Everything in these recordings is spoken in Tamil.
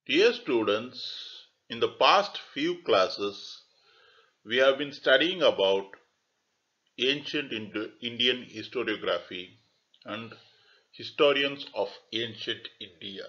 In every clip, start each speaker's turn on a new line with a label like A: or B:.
A: Dear students, in the past few classes, we have been studying about ancient Indian historiography and historians of ancient India.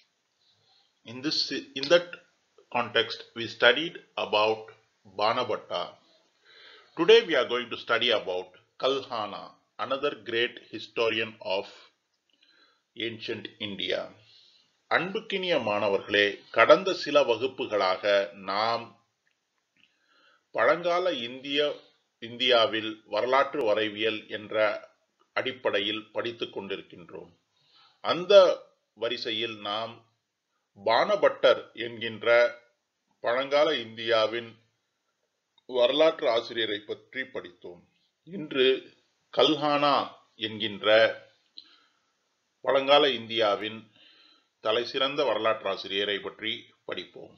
A: In that context, we studied about Banabhatta. Today, we are going to study about Kalhana, another great historian of ancient India. அன்புக்கினிய மாணவர்களே, கடந்த சில வகுப்புகளாக நாம் பழங்கால இந்தியாவில் வரலாற்று வரைவியல் என்ற அடிப்படையில் படித்துக் கொண்டிருக்கின்றோம். அந்த வரிசையில் நாம் பானபட்டர் என்கின்ற பழங்கால இந்தியாவின் வரலாற்று ஆசிரியரை பற்றி படித்தோம். இன்று கல்ஹானா என்கின்ற பழங்கால இந்தியாவின் தலைசிறந்த வரலாற்று ஆசிரியரை பற்றி படிப்போம்.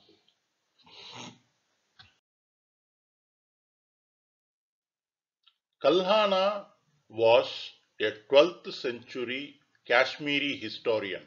A: Kalhana was a 12th century Kashmiri historian.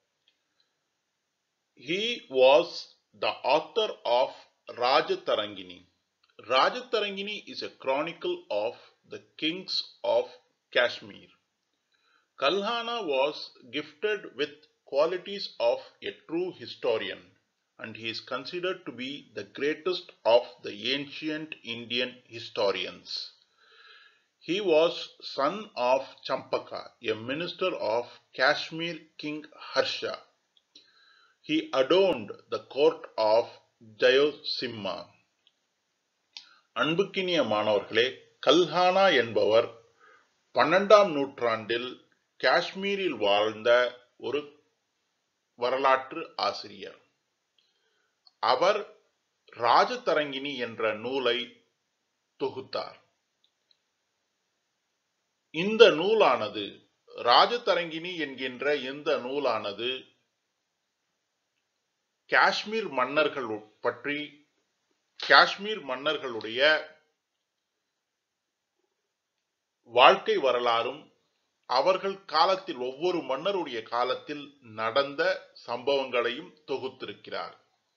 A: He was the author of Rajatarangini. Rajatarangini is a chronicle of the kings of Kashmir. Kalhana was gifted with qualities of a true historian, and he is considered to be the greatest of the ancient Indian historians. He was son of Champaka, a minister of Kashmir King Harsha. He adorned the court of Jayasimha. அன்புக்கினிய மாணவர்களே, கல்ஹானா என்பவர் 12ஆம் நூற்றாண்டில் காஷ்மீரில் வாழ்ந்த ஒரு வரலாற்று ஆசிரியர். அவர் ராஜதரங்கிணி என்ற நூலை தொகுத்தார். இந்த நூலானது ராஜதரங்கிணி என்கின்ற இந்த நூலானது காஷ்மீர் மன்னர்கள் பற்றி காஷ்மீர் மன்னர்களுடைய வாழ்க்கை வரலாறும் அவர்கள் காலத்தில் ஒவ்வொரு மன்னருடைய காலத்தில் நடந்த சம்பவங்களையும் தொகுத்திருக்கிறார்.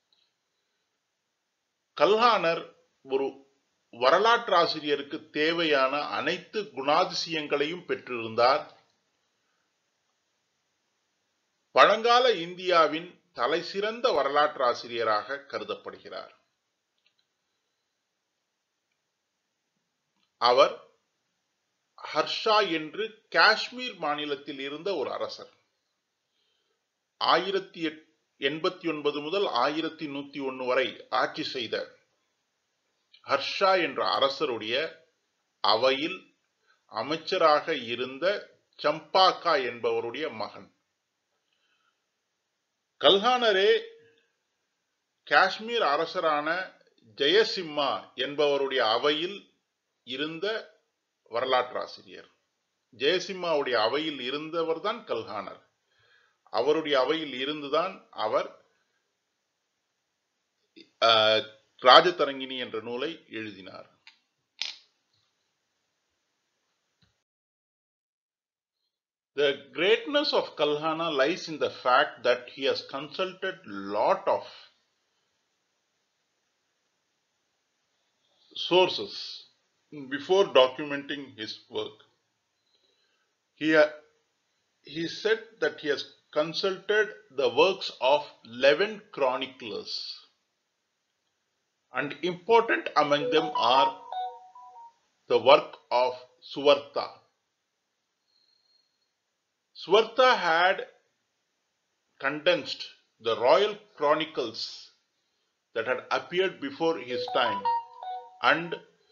A: கல்ஹானர் ஒரு வரலாற்று ஆசிரியருக்கு தேவையான அனைத்து குணாதிசயங்களையும் பெற்றிருந்தார். பழங்கால இந்தியாவின் தலைசிறந்த வரலாற்று ஆசிரியராக கருதப்படுகிறார். அவர் ஹர்ஷா என்று காஷ்மீர் மாநிலத்தில் இருந்த ஒரு அரசர். 1089 முதல் 1101 வரை ஆட்சி செய்த ஹர்ஷா என்ற அரசருடைய அவையில் அமைச்சராக இருந்த சம்பாக்கா என்பவருடைய மகன். கல்ஹானரே காஷ்மீர் அரசரான ஜெயசிம்மா என்பவருடைய அவையில் இருந்த வரலாற்று ஆசிரியர். ஜெயசிம்மாவுடைய அவையில் இருந்தவர் தான் கல்ஹானர். அவருடைய அவையில் இருந்துதான் அவர் ராஜதரங்கிணி என்ற நூலை எழுதினார். The greatness of Kalhana lies in the fact that he has consulted lot of sources before documenting his work. He said that he has consulted the works of 11 chroniclers, and important among them are the work of Suvarta. Suvarta had condensed the royal chronicles that had appeared before his time, and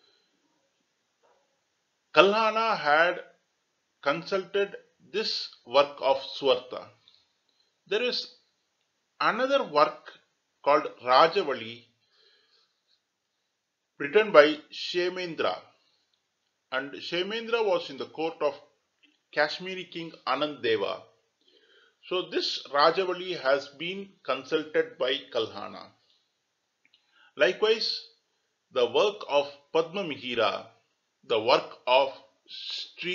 A: Kalhana had consulted this work of Suvarta. There is another work called Rajavali written by Kshemendra, and Kshemendra was in the court of Kashmiri king Anand Deva. So this Rajavali has been consulted by Kalhana. Likewise, the work of Padma Mihira, the work of Sri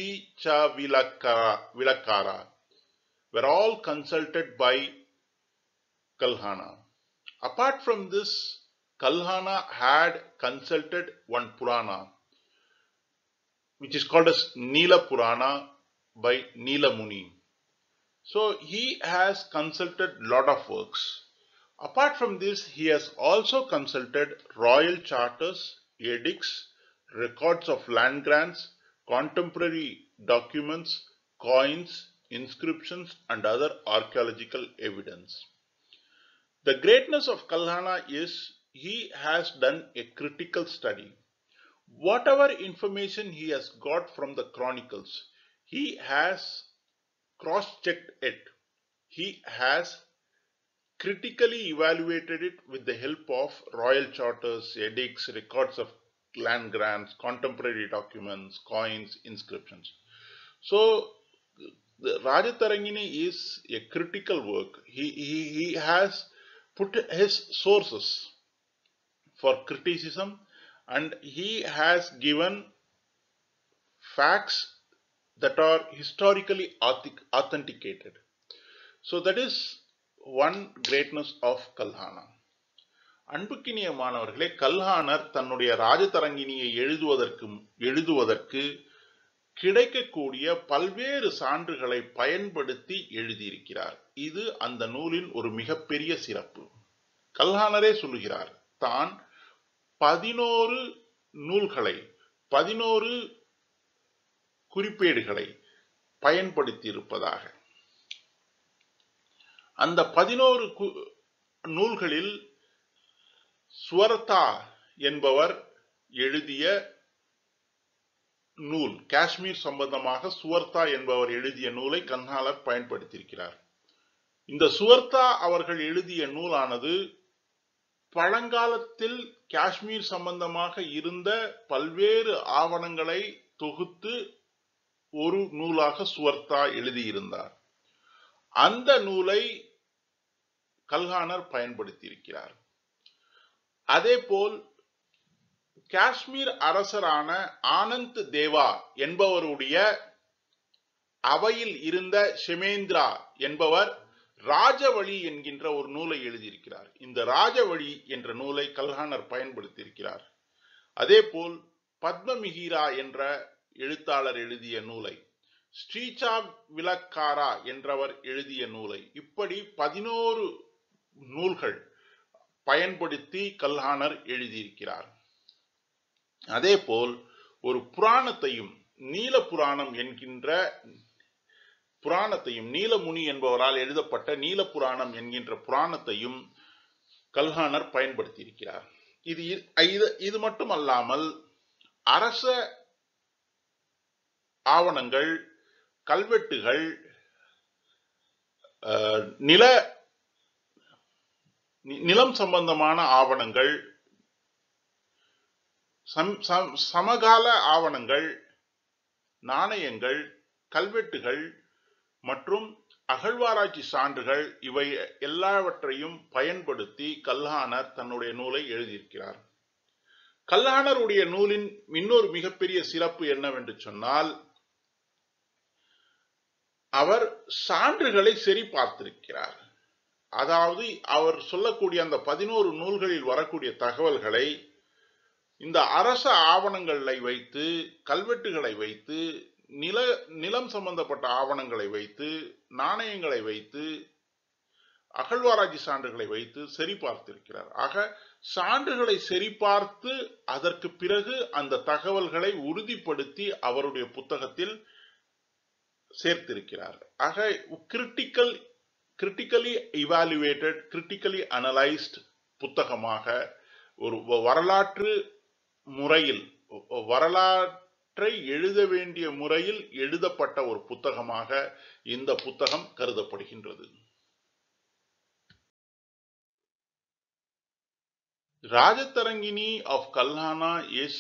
A: Chavilakara were all consulted by Kalhana. Apart from this, Kalhana had consulted one Purana, which is called as Nila Purana by Nila Muni. So he has consulted lot of works. Apart from this, he has also consulted royal charters, edicts, records of land grants, contemporary documents, coins, inscriptions, and other archaeological evidence. The greatness of Kalhana is he has done a critical study. Whatever information he has got from the chronicles, he has cross-checked it. He has critically evaluated it with the help of royal charters, edicts, records of land grants, contemporary documents, coins, inscriptions. So, the Rajatarangini is a critical work. He has put his sources for criticism and he has given facts that are historically authenticated. So, that is one greatness of Kalhana. அன்புக்கினிய மாணவர்களே, கல்ஹானர் தன்னுடைய ராஜதரங்கினியை எழுதுவதற்கு கிடைக்கக்கூடிய பல்வேறு சான்றுகளை பயன்படுத்தி எழுதியிருக்கிறார். இது அந்த நூலின் ஒரு மிகப்பெரிய சிறப்பு. கல்ஹானரே சொல்லுகிறார், தான் 11 நூல்களை 11 குறிப்பேடுகளை பயன்படுத்தி இருப்பதாக. அந்த 11 நூல்களில் சுவர்தா என்பவர் எழுதிய நூல், காஷ்மீர் சம்பந்தமாக சுவர்தா என்பவர் எழுதிய நூலை கல்ஹானர் பயன்படுத்தியிருக்கிறார். இந்த சுவர்தா அவர்கள் எழுதிய நூலானது பழங்காலத்தில் காஷ்மீர் சம்பந்தமாக இருந்த பல்வேறு ஆவணங்களை தொகுத்து ஒரு நூலாக சுவர்தா எழுதியிருந்தார். அந்த நூலை கல்ஹானர் பயன்படுத்தியிருக்கிறார். அதேபோல் காஷ்மீர் அரசரான ஆனந்த் தேவா என்பவருடைய அவையில் இருந்த ஷெமேந்திரா என்பவர் ராஜவழி என்கின்ற ஒரு நூலை எழுதியிருக்கிறார். இந்த ராஜவழி என்ற நூலை கல்ஹானர் பயன்படுத்தியிருக்கிறார். அதேபோல் பத்மமிஹிரா என்ற எழுத்தாளர் எழுதிய நூலை, ஸ்ரீசாக் விலக்காரா என்றவர் எழுதிய நூலை, இப்படி 11 நூல்கள் பயன்படுத்தி கல்ஹானர் எழுதியிருக்கிறார். அதேபோல் ஒரு புராணத்தையும், நீல புராணம் என்கின்ற புராணத்தையும், நீலமுனி என்பவரால் எழுதப்பட்ட நீல புராணம் என்கின்ற புராணத்தையும் கல்ஹானர் பயன்படுத்தியிருக்கிறார். இது மட்டுமல்லாமல் அரச ஆவணங்கள், கல்வெட்டுகள், நிலம் சம்பந்தமான ஆவணங்கள், சமகால ஆவணங்கள், நாணயங்கள், கல்வெட்டுகள் மற்றும் அகழ்வாராய்ச்சி சான்றுகள், இவை எல்லாவற்றையும் பயன்படுத்தி கல்ஹானர் தன்னுடைய நூலை எழுதியிருக்கிறார். கல்ஹானருடைய நூலின் இன்னொரு மிகப்பெரிய சிறப்பு என்னவென்று சொன்னால், அவர் சான்றுகளை சரி பார்த்திருக்கிறார். அதாவது அவர் சொல்லக்கூடிய அந்த 11 நூல்களில் வரக்கூடிய தகவல்களை இந்த அரச ஆவணங்களை வைத்து, கல்வெட்டுகளை வைத்து, நிலம் சம்பந்தப்பட்ட ஆவணங்களை வைத்து, நாணயங்களை வைத்து, அகழ்வாராய்ச்சி சான்றுகளை வைத்து சரி பார்த்திருக்கிறார். ஆக சான்றுகளை சரிபார்த்து அதற்கு பிறகு அந்த தகவல்களை உறுதிப்படுத்தி அவருடைய புத்தகத்தில் சேர்த்திருக்கிறார். ஆக critically evaluated, critically analyzed புத்தகமாக, ஒரு வரலாற்று முறையில், வரலாற்றை எழுத வேண்டிய முறையில் எழுதப்பட்ட ஒரு புத்தகமாக இந்த புத்தகம் கருதப்படுகின்றது. Rajatarangini of Kalhana is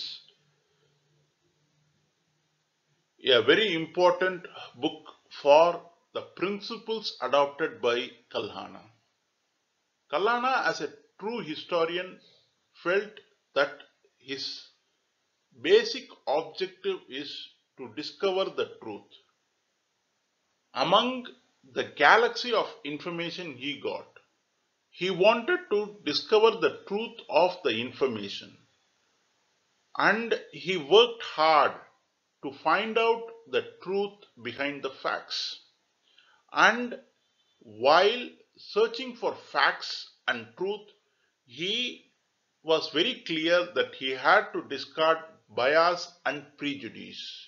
A: a very important book for the principles adopted by Kalhana. Kalhana, as a true historian, felt that his basic objective is to discover the truth. Among the galaxy of information he got, He wanted to discover the truth of the information, and he worked hard to find out the truth behind the facts. And while searching for facts and truth, he was very clear that he had to discard bias and prejudice.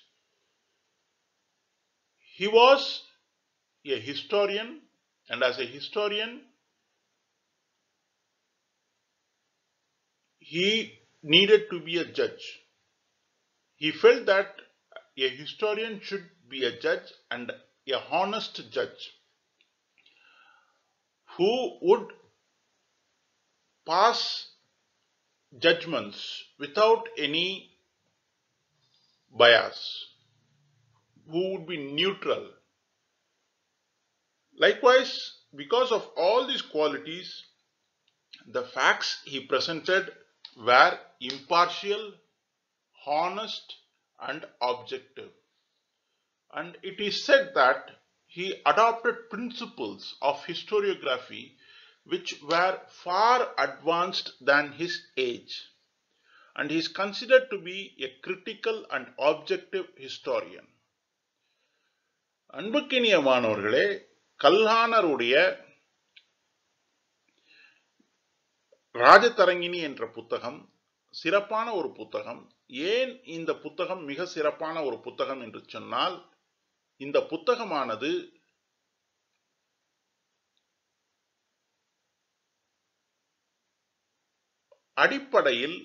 A: He was a historian, and as a historian, he needed to be a judge. He felt that a historian should be a judge, and a honest judge who would pass judgments without any bias, who would be neutral. Likewise, because of all these qualities, the facts he presented were impartial, honest, and objective. And it is said that he adopted principles of historiography which were far advanced than his age. And he is considered to be a critical and objective historian. அன்புக்கினியமானவர்களே, கல்ஹானருடைய Rajatarangini என்ற புத்தகம் சிறப்பான ஒரு புத்தகம். ஏன் இந்த புத்தகம் மிக சிறப்பான ஒரு புத்தகம் என்று சொன்னால், இந்த புத்தகமானது அடிப்படையில்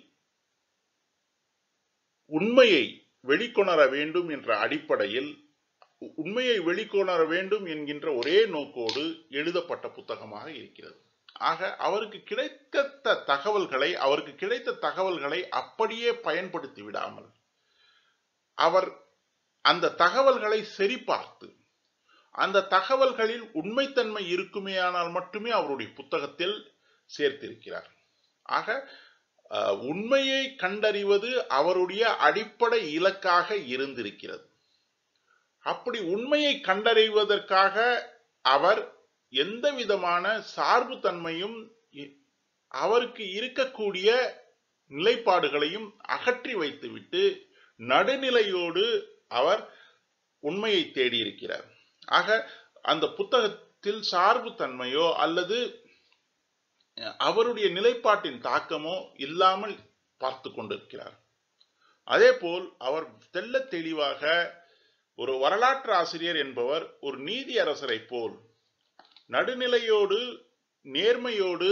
A: உண்மையை வெளிக்கொணர வேண்டும் என்ற அடிப்படையில், உண்மையை வெளிக்கொணர வேண்டும் என்கின்ற ஒரே நோக்கோடு எழுதப்பட்ட புத்தகமாக இருக்கிறது. ஆக அவருக்கு கிடைத்த தகவல்களை அப்படியே பயன்படுத்தி விடாமல், அவர் அந்த தகவல்களை சரிபார்த்து, அந்த தகவல்களில் உண்மைத்தன்மை இருக்குமேயானால் மட்டுமே அவருடைய புத்தகத்தில் சேர்த்திருக்கிறார். ஆக உண்மையை கண்டறிவது அவருடைய அடிப்படை இலக்காக இருந்திருக்கிறது. அப்படி உண்மையை கண்டறிவதற்காக அவர் எந்த விதமான சார்பு தன்மையும், அவருக்கு இருக்கக்கூடிய நிலைப்பாடுகளையும் அகற்றி வைத்துவிட்டு நடுநிலையோடு அவர் உண்மையை தேடியிருக்கிறார். ஆக அந்த புத்தகத்தில் சார்பு தன்மையோ அல்லது அவருடைய நிலைப்பாட்டின் தாக்கமோ இல்லாமல் பார்த்து கொண்டிருக்கிறார். அதே போல் அவர் தெள்ளத் தெளிவாக ஒரு வரலாற்று ஆசிரியர் என்பவர் ஒரு நீதி அரசரை போல் நடுநிலையோடு நேர்மையோடு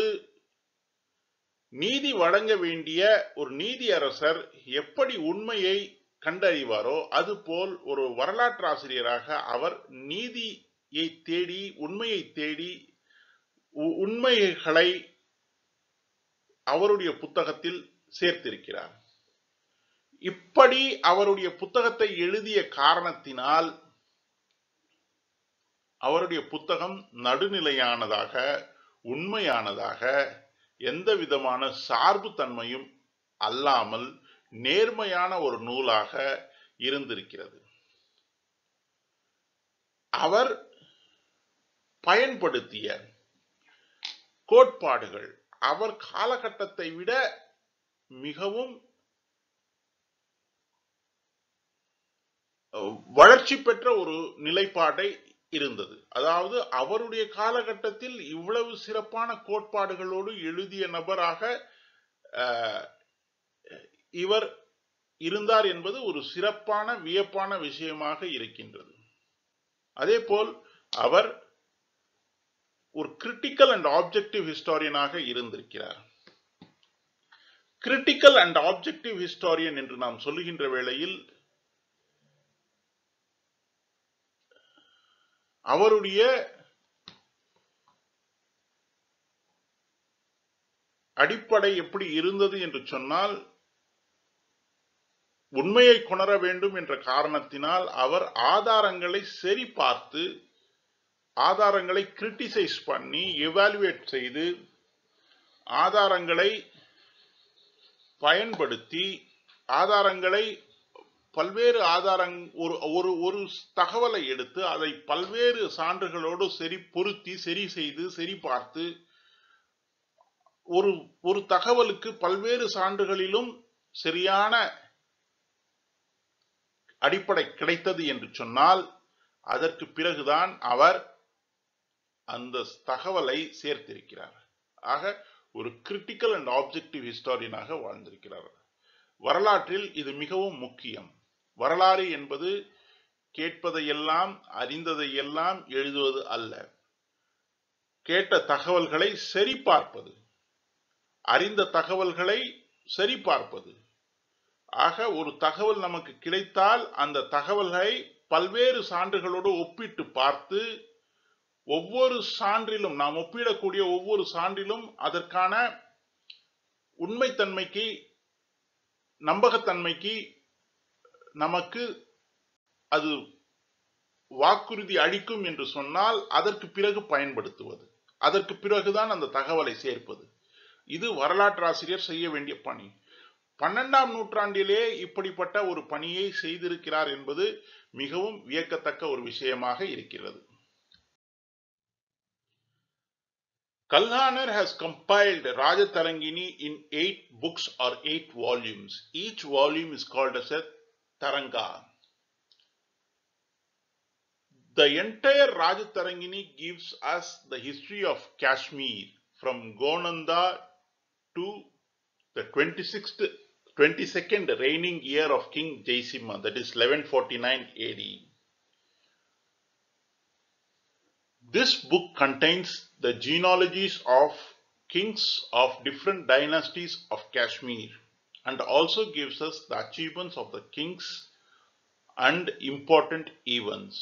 A: நீதி வழங்க வேண்டிய ஒரு நீதி அரசர் எப்படி உண்மையை கண்டறிவாரோ அதுபோல் ஒரு வரலாற்று ஆசிரியராக அவர் நீதியை தேடி, உண்மையை தேடி, உண்மைகளை அவருடைய புத்தகத்தில் சேர்த்திருக்கிறார். இப்படி அவருடைய புத்தகத்தை எழுதிய காரணத்தினால் அவருடைய புத்தகம் நடுநிலையானதாக, உண்மையானதாக, எந்த விதமான சார்பு தன்மையும் அல்லாமல் நேர்மையான ஒரு நூலாக இருந்திருக்கிறது. அவர் பயன்படுத்திய கோட்பாடுகள் அவர் காலகட்டத்தை விட மிகவும் வளர்ச்சி பெற்ற ஒரு நிலைப்பாட்டை இருந்தது. அதாவது அவருடைய காலகட்டத்தில் இவ்வளவு சிறப்பான கோட்பாடுகளோடு எழுதிய நபராக இவர் இருந்தார் என்பது ஒரு சிறப்பான வியப்பான விஷயமாக இருக்கின்றது. அதே போல் அவர் ஒரு கிரிட்டிக்கல் அண்ட் ஆப்ஜெக்டிவ் ஹிஸ்டாரியனாக இருந்திருக்கிறார். கிரிட்டிக்கல் அண்ட் ஆப்ஜெக்டிவ் ஹிஸ்டாரியன் என்று நாம் சொல்லுகின்ற வேளையில் அவருடைய அடிப்படை எப்படி இருந்தது என்று சொன்னால், உண்மையை கொணர வேண்டும் என்ற காரணத்தினால் அவர் ஆதாரங்களை சரி பார்த்து, ஆதாரங்களை கிரிட்டிசைஸ் பண்ணி, எவாலுவேட் செய்து, ஆதாரங்களை பயன்படுத்தி, ஆதாரங்களை பல்வேறு ஒரு தகவலை எடுத்து அதை பல்வேறு சான்றுகளோடு சரி பொருத்தி, சரி செய்து, சரி பார்த்து, ஒரு ஒரு தகவலுக்கு பல்வேறு சான்றுகளிலும் சரியான அடிப்படை கிடைத்தது என்று சொன்னால் அதற்கு பிறகுதான் அவர் அந்த தகவலை சேர்த்திருக்கிறார். ஆக ஒரு கிரிட்டிக்கல் அண்ட் ஆப்ஜெக்டிவ் ஹிஸ்டாரியனாக வாழ்ந்திருக்கிறார். வரலாற்றில் இது மிகவும் முக்கியம். வரலாறு என்பது கேட்பதையெல்லாம் அறிந்ததையெல்லாம் எழுதுவது அல்ல, கேட்ட தகவல்களை சரிபார்ப்பது, அறிந்த தகவல்களை சரிபார்ப்பது. ஆக ஒரு தகவல் நமக்கு கிடைத்தால் அந்த தகவல்களை பல்வேறு சான்றுகளோடு ஒப்பிட்டு பார்த்து ஒவ்வொரு சான்றிலும் நாம் ஒப்பிடக்கூடிய ஒவ்வொரு சான்றிலும் அதற்கான உண்மைத்தன்மைக்கு நம்பகத்தன்மைக்கு நமக்கு அது வாக்குறுதி அளிக்கும் என்று சொன்னால் அதற்கு பிறகு பயன்படுத்துவது, அதற்கு பிறகுதான் அந்த தகவலை சேர்ப்பது. இது வரலாற்றாசிரியர் செய்ய வேண்டிய பணி. 12ஆம் நூற்றாண்டிலே இப்படிப்பட்ட ஒரு பணியை செய்திருக்கிறார் என்பது மிகவும் வியக்கத்தக்க ஒரு விஷயமாக இருக்கிறது. Kalhaner has compiled Rajatarangini in 8 books or 8 volumes. Each volume is called as a Taranga. The entire Rajatarangini gives us the history of Kashmir from Gonanda to the 22nd reigning year of King Jaisimha, that is 1149 AD. This book contains the genealogies of kings of different dynasties of Kashmir and also gives us the achievements of the kings and important events.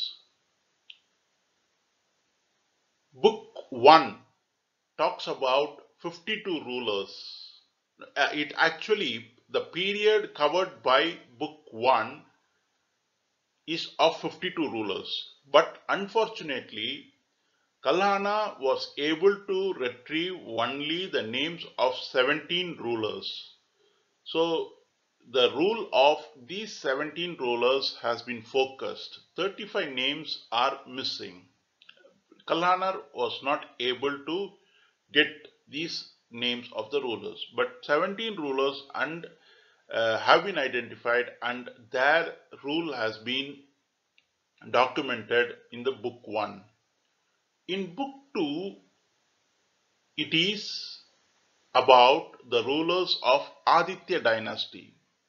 A: Book 1 talks about 52 rulers. It actually, the period covered by Book 1 is of 52 rulers, but unfortunately Kalhana was able to retrieve only the names of 17 rulers. So the rule of these 17 rulers has been focused. 35 names are missing. Kalhana was not able to get these names of the rulers, but 17 rulers have been identified and their rule has been documented in the Book 1. In Book 2, it is about the rulers of Aditya dynasty.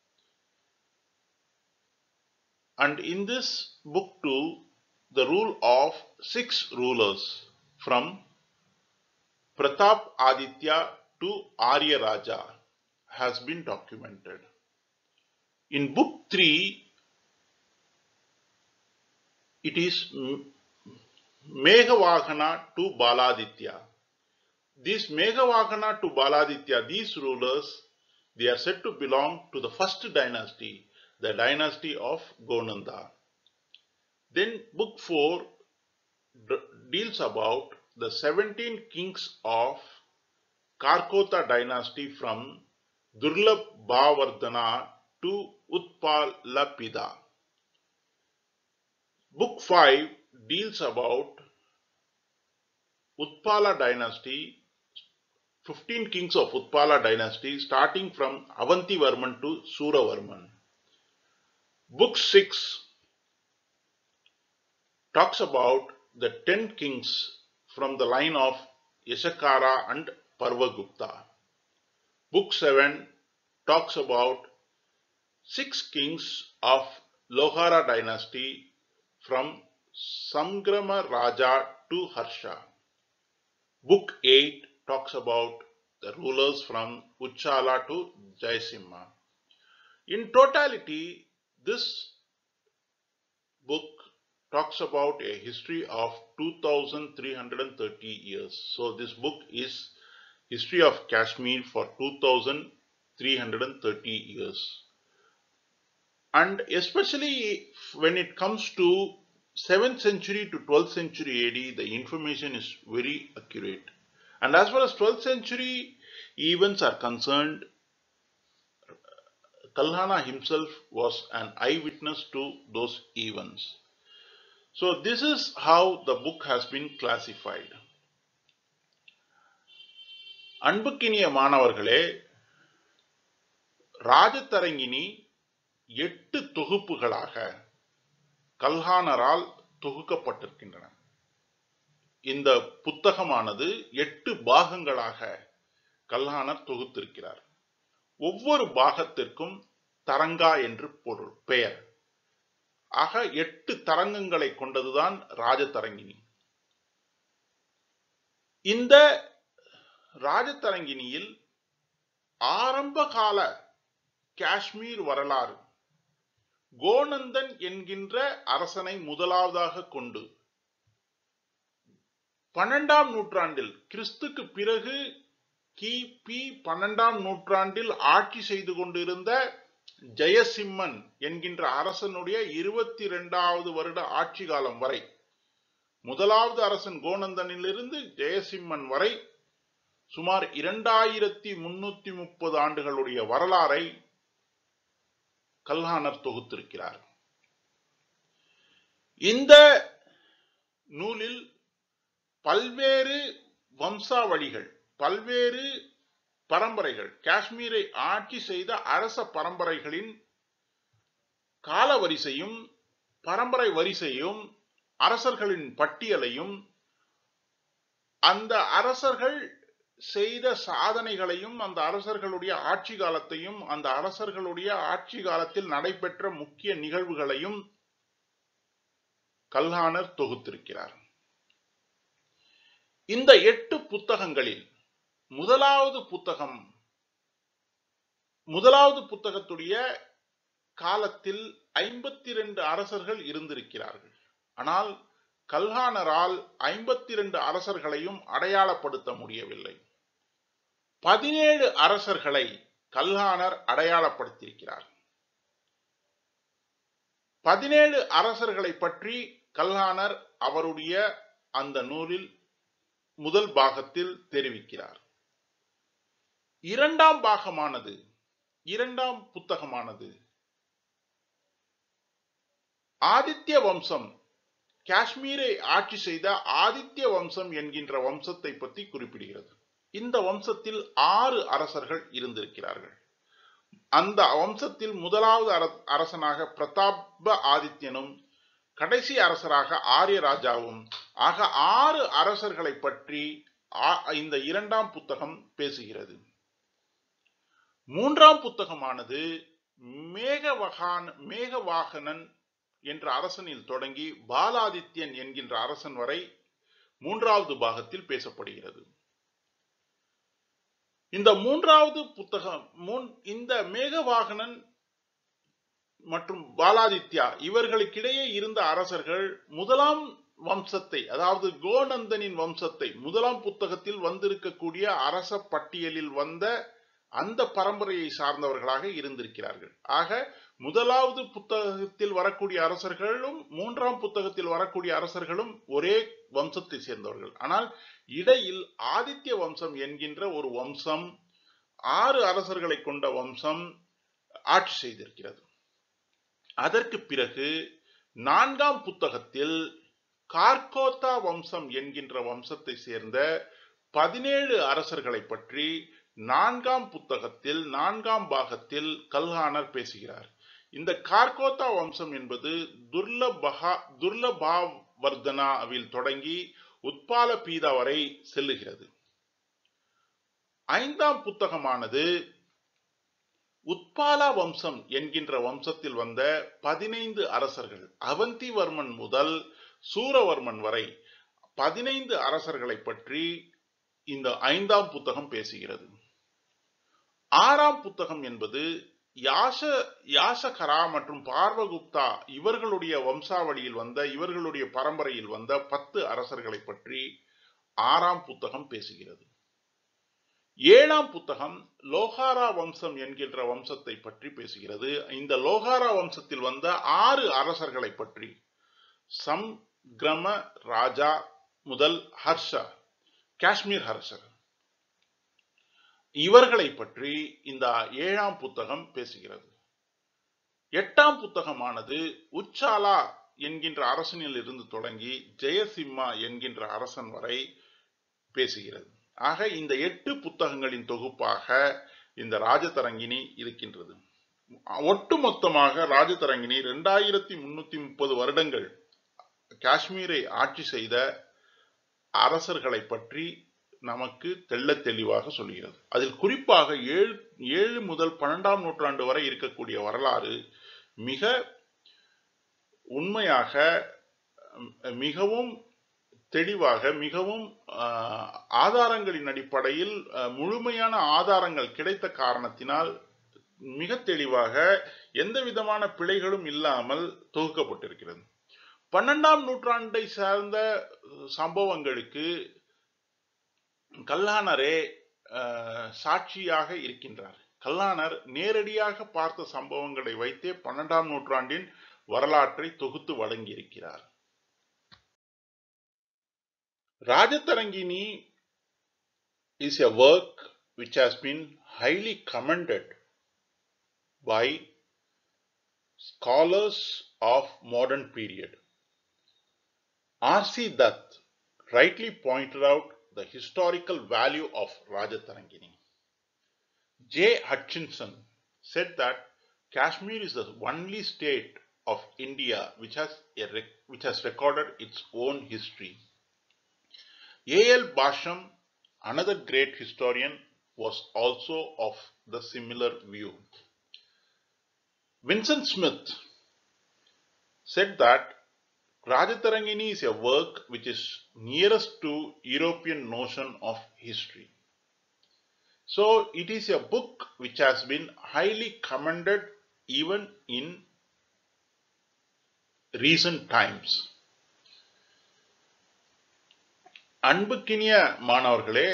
A: And in this Book 2, the rule of 6 rulers from Pratap Aditya to Arya Raja has been documented. In Book 3, it is Meghavahana to Baladitya. These Meghavahana to Baladitya, these rulers, they are said to belong to the first dynasty, the dynasty of Gonanda. Then Book 4 deals about the 17 kings of Karkota dynasty from Durlabh Bhavardhana to Utpalapida. Book 5 deals about Utpala dynasty, 15 kings of Utpala dynasty starting from Avantivarman to Suravarman. Book 6 talks about the 10 kings from the line of Yashakara and Parvagupta. Book 7 talks about 6 kings of Lohara dynasty from Samgrama Raja to Harsha. Book 8 talks about the rulers from Uchala to Jaisimha. In totality, this book talks about a history of 2330 years. So this book is history of Kashmir for 2330 years. And especially when it comes to 7th century to 12th century AD, the information is very accurate. And as far as 12th century events are concerned, Kalhana himself was an eyewitness to those events. So this is how the book has been classified. அன்புக்கினிய மாணவர்களே, ராஜதரங்கிணி 8 தொகுப்புகளாக கல்ஹானரால் தொகுக்கப்பட்டிருக்கின்றன. இந்த புத்தகமானது 8 பாகங்களாக கல்ஹானர் தொகுத்திருக்கிறார். ஒவ்வொரு பாகத்திற்கும் தரங்கா என்று பெயர். ஆக 8 தரங்கங்களை கொண்டதுதான் ராஜதரங்கிணி. இந்த ராஜதரங்கிணியில் ஆரம்ப கால காஷ்மீர் வரலாறு கோநந்தன் என்கின்ற அரசனை முதலாவதாக கொண்டு 12ஆம் நூற்றாண்டில் கிறிஸ்துக்கு பிறகு கிபி 12ஆம் நூற்றாண்டில் ஆட்சி செய்து கொண்டிருந்த ஜெயசிம்மன் என்கின்ற அரசனுடைய 22வது வருட ஆட்சி காலம் வரை, முதலாவது அரசன் கோநந்தனிலிருந்து ஜெயசிம்மன் வரை சுமார் 2330 ஆண்டுகளுடைய வரலாறை கல்ஹானர் தொகுத்திருக்கிறார். இந்த நூலில் பல்வேறு வம்சாவளிகள், பல்வேறு பரம்பரைகள், காஷ்மீரை ஆட்சி செய்த அரச பரம்பரைகளின் கால வரிசையும் பரம்பரை வரிசையும் அரசர்களின் பட்டியலையும் அந்த அரசர்கள் செய்த சாதனைகளையும் அந்த அரசர்களுடைய ஆட்சி காலத்தையும் அந்த அரசர்களுடைய ஆட்சி காலத்தில் நடைபெற்ற முக்கிய நிகழ்வுகளையும் கல்ஹானர் தொகுத்திருக்கிறார். இந்த 8 புத்தகங்களில் முதலாவது புத்தகத்துடைய காலத்தில் 52 அரசர்கள் இருந்திருக்கிறார்கள். ஆனால் கல்ஹானரால் 52 அரசர்களையும் அடையாளப்படுத்த முடியவில்லை. 17 அரசர்களை கல்ஹானர் அடையாளப்படுத்தியிருக்கிறார். 17 அரசர்களை பற்றி கல்ஹானர் அவருடைய அந்த நூலில் முதல் பாகத்தில் தெரிவிக்கிறார். இரண்டாம் புத்தகமானது ஆதித்ய வம்சம், காஷ்மீரை ஆட்சி செய்த ஆதித்ய வம்சம் என்கின்ற வம்சத்தை பற்றி குறிப்பிடுகிறது. இந்த வம்சத்தில் 6 அரசர்கள் இருந்திருக்கிறார்கள். அந்த வம்சத்தில் முதலாவது அரசனாக பிரதாப ஆதித்யனும் கடைசி அரசராக ஆரியராஜாவும் ஆக 6 அரசர்களை பற்றி இந்த இரண்டாம் புத்தகம் பேசுகிறது. மூன்றாம் புத்தகமானது மேகவாகனன் என்ற அரசனில் தொடங்கி பாலாதித்யன் என்கின்ற அரசன் வரை மூன்றாவது பாகத்தில் பேசப்படுகிறது. இந்த மூன்றாவது புத்தகம் இந்த மேகவாகனன் மற்றும் பாலாதித்யா இவர்களுக்கிடையே இருந்த அரசர்கள் முதலாம் வம்சத்தை, அதாவது கோநந்தனின் வம்சத்தை, முதலாம் புத்தகத்தில் வந்திருக்கக்கூடிய அரச பட்டியலில் வந்த அந்த பரம்பரையை சார்ந்தவர்களாக இருந்திருக்கிறார்கள். ஆக முதலாவது புத்தகத்தில் வரக்கூடிய அரசர்களும் மூன்றாம் புத்தகத்தில் வரக்கூடிய அரசர்களும் ஒரே வம்சத்தை சேர்ந்தவர்கள். ஆனால் இடையில் ஆதித்ய வம்சம் என்கின்ற ஒரு வம்சம், 6 அரசர்களை கொண்ட வம்சம் ஆட்சி செய்திருக்கிறது. அதற்கு பிறகு 4ஆம் புத்தகத்தில் கார்கோத்தா வம்சம் என்கின்ற வம்சத்தை சேர்ந்த 17 அரசர்களை பற்றி 4ஆம் புத்தகத்தில் 4ஆம் பாகத்தில் கல்ஹானர் பேசுகிறார். இந்த கார்கோத்தா வம்சம் என்பது துர்லபாவர்தனாவில் தொடங்கி உத்பால பீதா வரை செல்லுகிறது. 5ஆம் புத்தகமானது உத்பாலா வம்சம் என்கின்ற வம்சத்தில் வந்த 15 அரசர்கள், அவந்திவர்மன் முதல் சூரவர்மன் வரை 15 அரசர்களை பற்றி இந்த 5ஆம் புத்தகம் பேசுகிறது. 6ஆம் புத்தகம் என்பது யாசகரா மற்றும் பார்வகுப்தா இவர்களுடைய வம்சாவளியில் வந்த, இவர்களுடைய பரம்பரையில் வந்த 10 அரசர்களை பற்றி 6ஆம் புத்தகம் பேசுகிறது. 7ஆம் புத்தகம் லோகாரா வம்சம் என்கின்ற வம்சத்தை பற்றி பேசுகிறது. இந்த லோகாரா வம்சத்தில் வந்த 6 அரசர்களை பற்றி, சம்கிரம ராஜா முதல் ஹர்ஷா, காஷ்மீர் அரசர், இவர்களை பற்றி இந்த 7ஆம் புத்தகம் பேசுகிறது. 8ஆம் புத்தகமானது உச்சாலா என்கின்ற அரசனில் இருந்து தொடங்கி ஜெயசிம்மா என்கின்ற அரசன் வரை பேசுகிறது. ஆக இந்த 8 புத்தகங்களின் தொகுப்பாக இந்த ராஜதரங்கிணி இருக்கின்றது. ஒட்டுமொத்தமாக ராஜதரங்கிணி 2330 வருடங்கள் காஷ்மீரை ஆட்சி செய்த அரசர்களை பற்றி நமக்கு தெள்ளத் தெளிவாக சொல்கிறது. அதில் குறிப்பாக 7 முதல் 12ஆம் நூற்றாண்டு வரை இருக்கக்கூடிய வரலாறு மிக உண்மையாக, மிகவும் தெளிவாக, மிகவும் ஆதாரங்களின் அடிப்படையில் முழுமையான ஆதாரங்கள் கிடைத்த காரணத்தினால் மிக தெளிவாக எந்த விதமான பிழைகளும் இல்லாமல் தொகுக்கப்பட்டிருக்கிறது. 12ஆம் நூற்றாண்டை சார்ந்த சம்பவங்களுக்கு கல்லானரே சாட்சியாக இருக்கின்றார். கல்லானர் நேரடியாக பார்த்த சம்பவங்களை வைத்தே 12ஆம் நூற்றாண்டின் வரலாற்றை தொகுத்து வழங்கியிருக்கிறார். Rajatarangini is a work which has been highly commended by scholars of modern period. R.C. Dutt rightly pointed out the historical value of Rajatarangini. J. Hutchinson said that Kashmir is the only state of India which has recorded its own history. A.L. Basham, another great historian, was also of the similar view. Vincent Smith said that Rajatarangini is a work which is nearest to European notion of history. So it is a book which has been highly commended even in recent times. அன்புக்கினிய மாணவர்களே,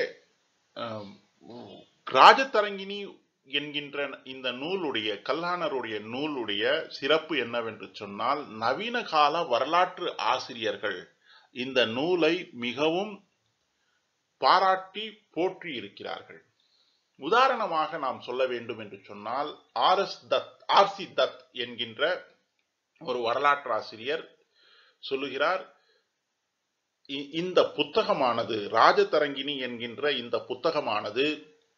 A: ராஜதரங்கிணி என்கின்ற இந்த நூலுடைய, கல்லானருடைய நூலுடைய சிறப்பு என்னவென்று சொன்னால், நவீன கால வரலாற்று ஆசிரியர்கள் இந்த நூலை மிகவும் பாராட்டி போற்றி இருக்கிறார்கள். உதாரணமாக நாம் சொல்ல வேண்டும் என்று சொன்னால், ஆர்.சி. தத் என்கின்ற ஒரு வரலாற்று ஆசிரியர் சொல்லுகிறார், இந்த புத்தகமானது, ராஜதரங்கிணி என்கின்ற இந்த புத்தகமானது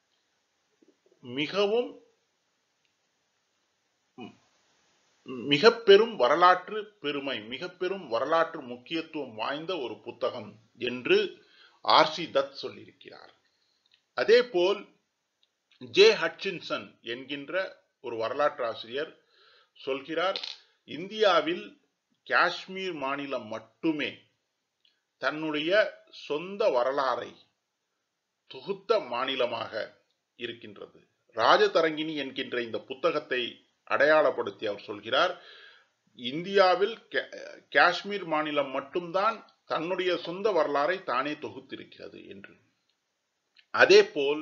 A: மிக பெரும் வரலாற்று பெருமை, மிக பெரும் வரலாற்று முக்கியத்துவம் வாய்ந்த ஒரு புத்தகம் என்று ஆர்.சி. தத் சொல்லியிருக்கிறார். அதே போல் ஜே. ஹட்சின்சன் என்கின்ற ஒரு வரலாற்று ஆசிரியர் சொல்கிறார், இந்தியாவில் காஷ்மீர் மாநிலம் மட்டுமே தன்னுடைய சொந்த வரலாறை தொகுத்த மாநிலமாக இருக்கின்றது. ராஜதரங்கிணி என்கின்ற இந்த புத்தகத்தை அடையாளப்படுத்தி அவர் சொல்கிறார், இந்தியாவில் காஷ்மீர் மாநிலம் மட்டும்தான் தன்னுடைய சொந்த வரலாறை தானே தொகுத்திருக்கிறது என்று. அதே போல்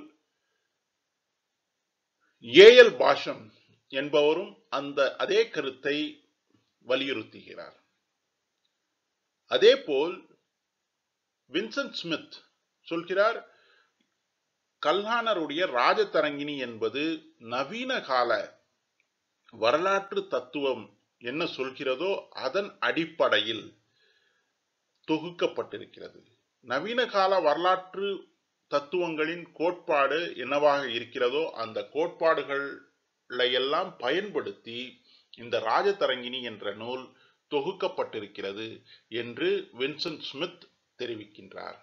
A: ஏ.எல். பாஷம் என்பவரும் அதே கருத்தை வலியுறுத்துகிறார். அதே போல் வின்சென்ட் ஸ்மித் சொல்கிறார், கல்லானருடைய ராஜதரங்கிணி என்பது நவீன கால வரலாற்று தத்துவம் என்ன சொல்கிறதோ அதன் அடிப்படையில் தொகுக்கப்பட்டிருக்கிறது. நவீன கால வரலாற்று தத்துவங்களின் கோட்பாடு என்னவாக இருக்கிறதோ அந்த கோட்பாடுகளை எல்லாம் பயன்படுத்தி இந்த ராஜதரங்கிணி என்ற நூல் தொகுக்கப்பட்டிருக்கிறது என்று வின்சென்ட் ஸ்மித் தெரிவிக்கின்றார்.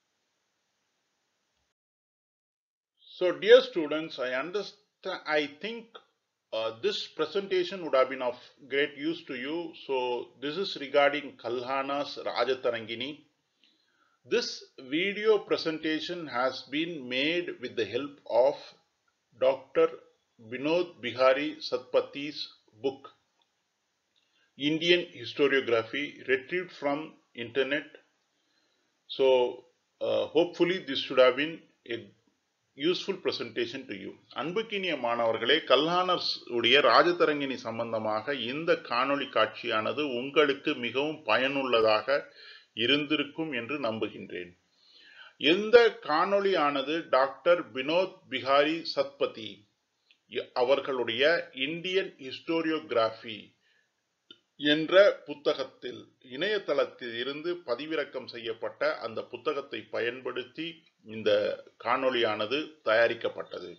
A: So dear students, I think this presentation would have been of great use to you. So this is regarding Kallana's Rajatarangini. This video presentation has been made with the help of Dr. Vinod Bihari Satpathy's book, Indian Historiography, retrieved from internet. So hopefully this should have been a useful presentation to you. அன்புக்கினிய மாணவர்களே, கல்லானர் உடைய ராஜதரங்கிணி சம்பந்தமாக இந்த காணொளி காட்சியானது உங்களுக்கு மிகவும் பயனுள்ளதாக இருந்திருக்கும் என்று நம்புகின்றேன். இந்த காணொளியானது டாக்டர் வினோத் பிஹாரி சத்பதி அவர்களுடைய இந்தியன் ஹிஸ்டோரியோகிராஃபி என்ற புத்தகத்தில் இணையதளத்தில் இருந்து பதிவிறக்கம் செய்யப்பட்ட அந்த புத்தகத்தை பயன்படுத்தி இந்த காணொளியானது தயாரிக்கப்பட்டது.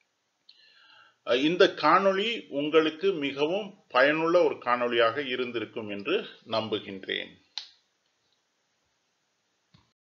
A: இந்த காணொளி உங்களுக்கு மிகவும் பயனுள்ள ஒரு காணொளியாக இருந்திருக்கும் என்று நம்புகின்றேன்.